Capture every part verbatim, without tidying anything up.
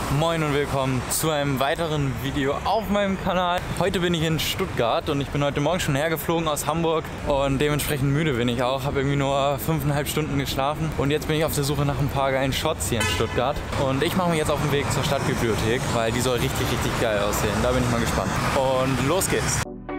Moin und willkommen zu einem weiteren Video auf meinem Kanal. Heute bin ich in Stuttgart und ich bin heute Morgen schon hergeflogen aus Hamburg und dementsprechend müde bin ich auch. Habe irgendwie nur fünfeinhalb Stunden geschlafen und jetzt bin ich auf der Suche nach ein paar geilen Shots hier in Stuttgart. Und ich mache mich jetzt auf den Weg zur Stadtbibliothek, weil die soll richtig, richtig geil aussehen. Da bin ich mal gespannt. Und los geht's!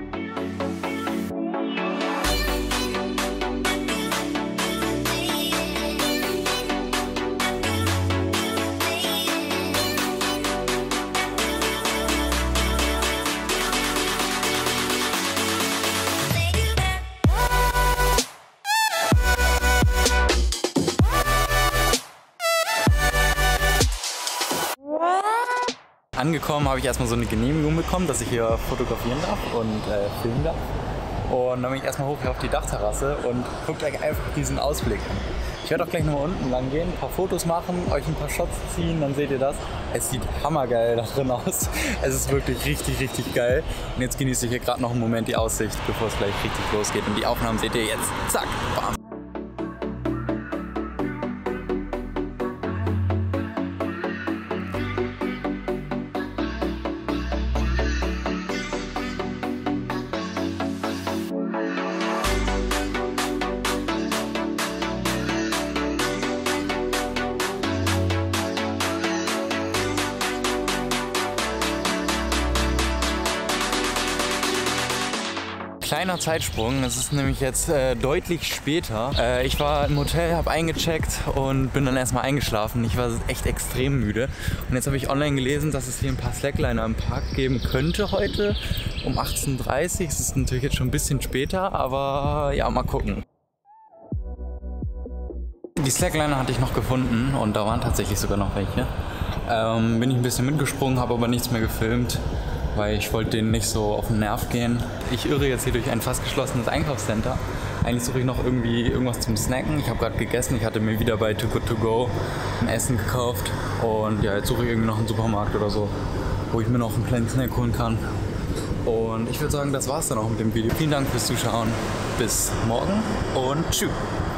Angekommen habe ich erstmal so eine Genehmigung bekommen, dass ich hier fotografieren darf und äh, filmen darf. Und dann bin ich erstmal hoch hier auf die Dachterrasse und guckt euch einfach diesen Ausblick an. Ich werde auch gleich nochmal unten lang gehen, ein paar Fotos machen, euch ein paar Shots ziehen, dann seht ihr das. Es sieht hammergeil da drin aus. Es ist wirklich richtig, richtig geil. Und jetzt genieße ich hier gerade noch einen Moment die Aussicht, bevor es gleich richtig losgeht. Und die Aufnahmen seht ihr jetzt. Zack, bam. Kleiner Zeitsprung, es ist nämlich jetzt äh, deutlich später. Äh, ich war im Hotel, habe eingecheckt und bin dann erstmal eingeschlafen. Ich war echt extrem müde. Und jetzt habe ich online gelesen, dass es hier ein paar Slackliner im Park geben könnte heute um achtzehn Uhr dreißig. Es ist natürlich jetzt schon ein bisschen später, aber ja, mal gucken. Die Slackliner hatte ich noch gefunden und da waren tatsächlich sogar noch welche. Ähm, bin ich ein bisschen mitgesprungen, habe aber nichts mehr gefilmt, weil ich wollte denen nicht so auf den Nerv gehen. Ich irre jetzt hier durch ein fast geschlossenes Einkaufscenter. Eigentlich suche ich noch irgendwie irgendwas zum Snacken. Ich habe gerade gegessen, ich hatte mir wieder bei Too Good To Go ein Essen gekauft. Und ja, jetzt suche ich irgendwie noch einen Supermarkt oder so, wo ich mir noch einen kleinen Snack holen kann. Und ich würde sagen, das war's dann auch mit dem Video. Vielen Dank fürs Zuschauen. Bis morgen und tschüss.